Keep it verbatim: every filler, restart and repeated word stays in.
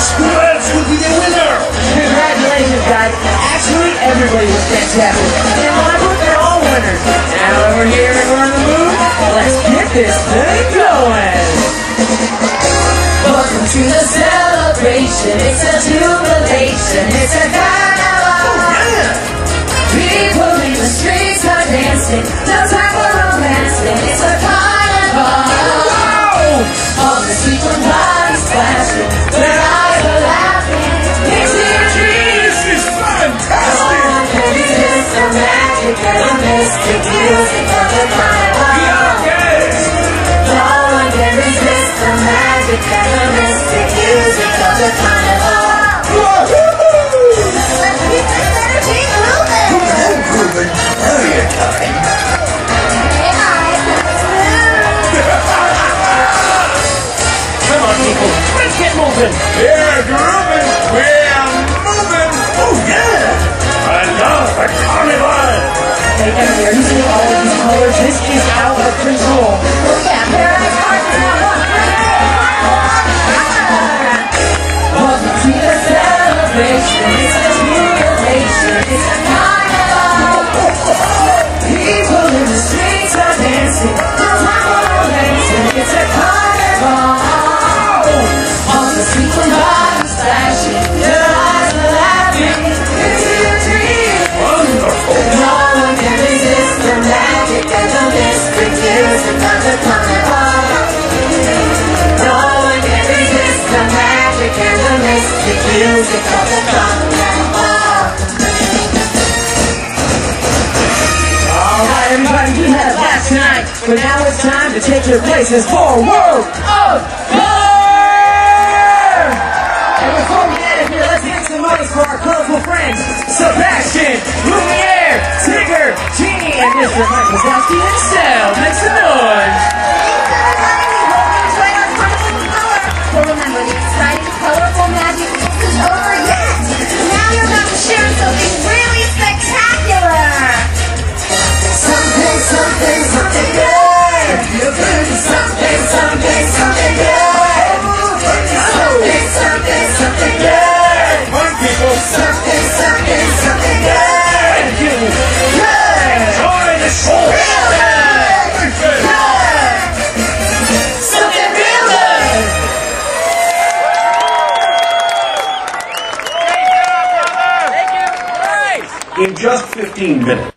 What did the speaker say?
Congrats will be the winner! Congratulations, guys. Actually, everybody was fantastic. And in my book, they're all winners. Now that we're here and we're on the move, let's get this thing going. Welcome to the celebration. It's a jubilation. It's a carnival. Oh, yeah! People in the streets are dancing. No time for romancing. It's a carnival. All the sequin bodies flashing. Their eyes are laughing. It's your dream. This is fantastic! No one can resist the magic and the mystic music of the carnival. Yeah, yes! No one can resist the magic and the mystic music of the carnival. Let's keep this energy moving. Moving. Oh, yeah, time. Hey, guys. Come on, people. Let's get moving. We're grooving. We're moving. Oh, yeah! I love the carnival. Hey, Emily, are you seeing all of these colors? This is out of control. Well, yeah, paradise park is now one. Welcome to the celebration. It's a jubilation. It's a carnival. People in the streets are dancing. No time for romancing. It's a carnival. All the sequin bodies flashing. Their eyes are laughing. It's your dream. Wonderful. No one can resist the magic and the mystic music of the carnival. No one can resist the magic and the mystic music of the carnival. Alright, everybody, we had a blast tonight, but now it's time to take your places for World of Color! And before we get in here, let's make some noise for our colorful friends, Sebastian, Lumiere, Tigger, Genie, and Mister Mike Wazowski himself. Make some noise! But remember, the exciting, colorful magic isn't over yet. Now you're about to share something really spectacular. Something, something, something good! You're doing something, something, something good! Something, something, something good! Come on, people. Something, something, something good! Thank you. Good! Enjoy the show. Real good! Good! Something real good! In just fifteen minutes,